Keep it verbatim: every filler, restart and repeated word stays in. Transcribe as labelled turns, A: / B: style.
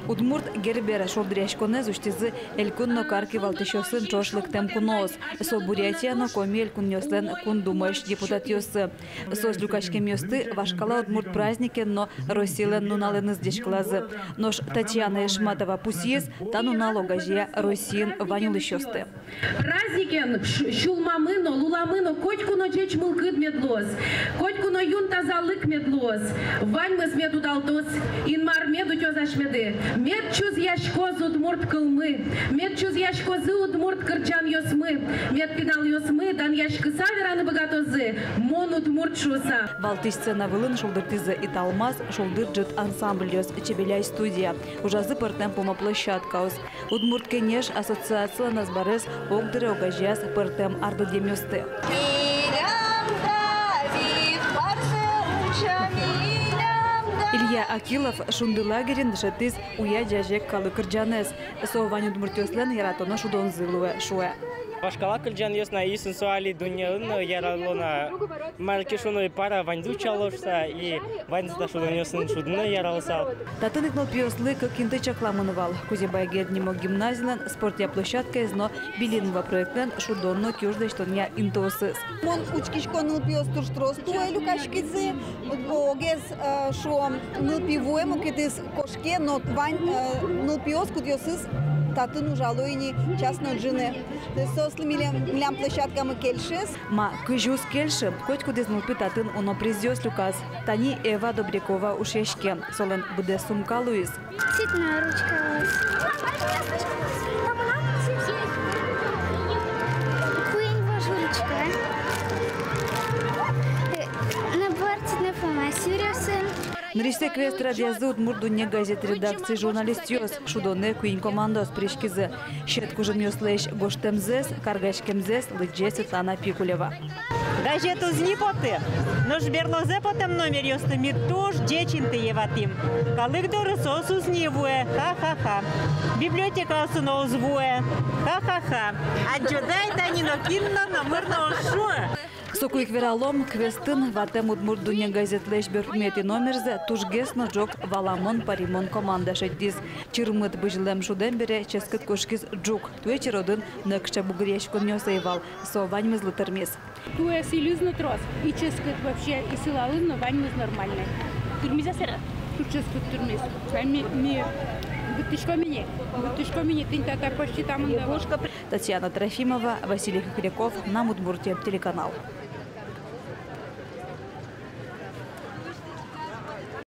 A: Удмурт гербера шолдряшконе зуштизы элькунно карки валтышосын чошлык тем куноос. Сол Бурятияно коми элькуннёслен кун думаешь депутат ёсы. Сос люкачке мёсты вашкала удмурт праздники, но росилен нунален издешклазы. Нож Татьяна Эшматова пусиес, та нунало гажья росин ванилыщосты.
B: Праздникен шулмамыно, луламыно, котькуно чеч мылкыт медлос, котькуно юнта залык медлос, ваньмыз меду далтос, инмар меду тёзаш меды. Мед чуз яшкоз удмурт кылмы, мед чуз яшкозы удмурт кырчан ёсмы, мед пинал ёсмы, дан яшкы савераны богатозы, мон удмурт шуса.
A: Валтыш сцена вылын шулдыртызы и талмаз, шулдырджит ансамбль ёс чебеляй студия. Ужазы пыртем пома площадкаус. Удмурт кенеш ассоциация назбарес огдыры огажяс пыртем ардыдемёсты. Илья Акилов шунды лагерин дышатыз уя джажек калы кырджанес. Совань удмуртёслен яратоно шудон зылуэ шуэ.
C: Вашкала кырджан ясна и сенсуали дуньяны яралона маркешуной пара ваньду чалошса и ваньда шудон ясын шудны яралса.
A: Татынык нолпиослы кыкинты чакламынывал. Кузебайге днемо гимназилен спортя площадка изно билинова проектен шудонно кюжда штоня интосыз.
D: Мон учкишко нолпиос турштросту элюкашкицы, огез шо нолпивуемо китис кошке, но вань нолпиос кудьосыз татын ужалойни частно джине. Сосли милям площадкам кельшес.
A: Ма кыжус кельши, хоть куда знупи татын оно призёс люкас. Тани Эва Добрякова ушешке. Солен буде сумка Луис.
E: Цветная ручка. Куин ваша ручка. Набор цветной фломастера.
A: Нристе квест радиозы удмурду не газет редакции журналист ёс. Шудоне куин командос пришкизы. Щетку жемёслэш гоштемзес, каргашкемзес, лыджесы Тана Пикулева.
F: Газету знипоты, но жберлозе потом номер ёсты мир тоже дечинты еватим. Калыгдоры сосус нивуэ, ха-ха-ха. Библиотека суно узвуэ, ха-ха-ха. А джодай танино кинно намырно шуэ.
A: Сокуик вералом квестын ватем удмурду не газетлеш бюрмети номерзе тужгесно джок валамон паримон команда шеддиз. Чирмыт быжлем шудем бере ческет кошкиз джук. Туечер один nëкча бугрешку нёсаевал. Со ваньмыз лытермис.
G: Туе силюзно трос. И ческет вообще и силалызно ваньмыз нормальный. Турмиза сера. Тут ческет турмиз. Ми ми бутышко мини. Бутышко мини. Ты тата почти там.
A: Татьяна Трофимова, Василий Хохряков, нам Удмуртия, телеканал.